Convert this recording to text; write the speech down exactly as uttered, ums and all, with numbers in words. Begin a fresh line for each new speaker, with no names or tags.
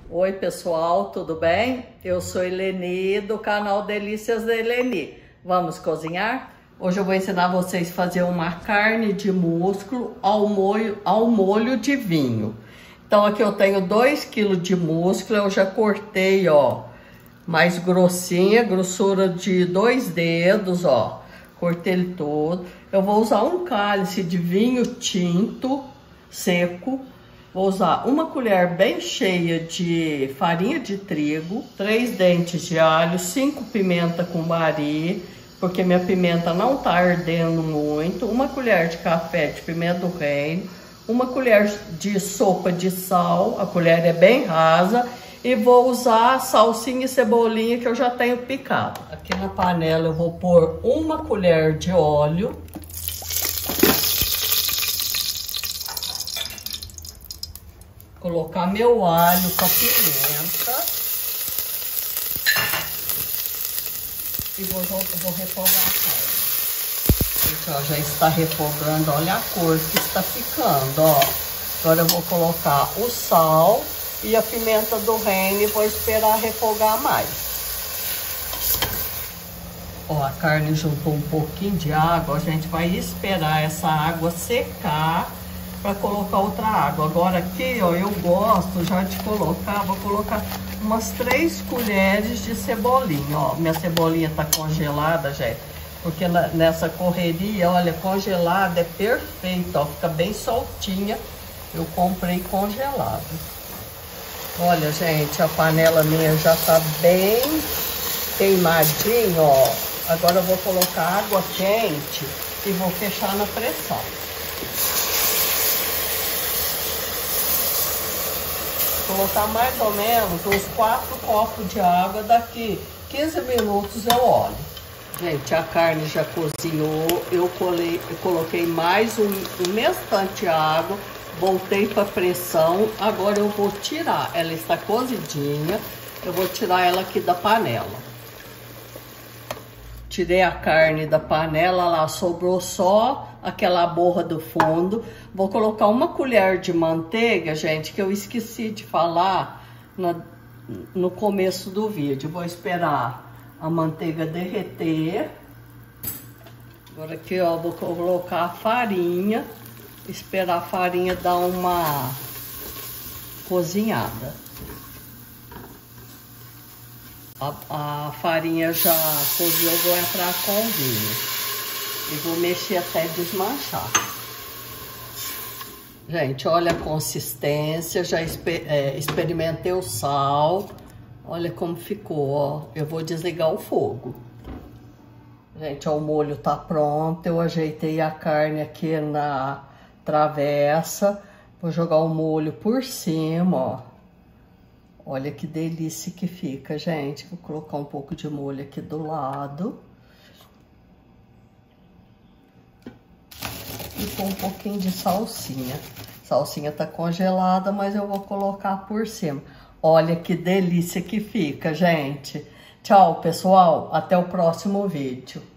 Oi pessoal, tudo bem? Eu sou Eleni do canal Delícias da Eleni. Vamos cozinhar? Hoje eu vou ensinar vocês a fazer uma carne de músculo ao molho, ao molho de vinho. Então aqui eu tenho dois quilos de músculo, eu já cortei, ó, mais grossinha, grossura de dois dedos, ó. Cortei ele todo. Eu vou usar um cálice de vinho tinto seco. Vou usar uma colher bem cheia de farinha de trigo, três dentes de alho, cinco pimenta cumari, porque minha pimenta não tá ardendo muito, uma colher de café de pimenta do reino, uma colher de sopa de sal, a colher é bem rasa, e vou usar salsinha e cebolinha que eu já tenho picado. Aqui na panela eu vou pôr uma colher de óleo. Colocar meu alho com a pimenta. E vou, vou refogar a carne. Gente, ó, já está refogando, olha a cor que está ficando, ó. Agora eu vou colocar o sal e a pimenta do reino e vou esperar refogar mais. Ó, a carne juntou um pouquinho de água, a gente vai esperar essa água secar para colocar outra água. Agora aqui, ó, eu gosto já de colocar, vou colocar umas três colheres de cebolinha, ó. Minha cebolinha tá congelada, gente, porque na, nessa correria, olha, congelada é perfeito, ó, fica bem soltinha. Eu comprei congelado. Olha, gente, a panela minha já tá bem queimadinha, ó. Agora eu vou colocar água quente e vou fechar na pressão. Colocar mais ou menos uns quatro copos de água, daqui quinze minutos eu olho. Gente, a carne já cozinhou, eu, colei, eu coloquei mais um, um mesmo tanto de água, voltei para pressão, agora eu vou tirar, ela está cozidinha, eu vou tirar ela aqui da panela. Tirei a carne da panela, lá sobrou só aquela borra do fundo. Vou colocar uma colher de manteiga, gente, que eu esqueci de falar na, no começo do vídeo. Vou esperar a manteiga derreter. Agora aqui, ó, vou colocar a farinha, esperar a farinha dar uma cozinhada. A, a farinha já cozinhou, eu vou entrar com o vinho e vou mexer até desmanchar. Gente, olha a consistência, já exper é, experimentei o sal, olha como ficou, ó. Eu vou desligar o fogo. Gente, ó, o molho tá pronto, eu ajeitei a carne aqui na travessa, vou jogar o molho por cima, ó. Olha que delícia que fica, gente. Vou colocar um pouco de molho aqui do lado. E com um pouquinho de salsinha. Salsinha tá congelada, mas eu vou colocar por cima. Olha que delícia que fica, gente. Tchau, pessoal. Até o próximo vídeo.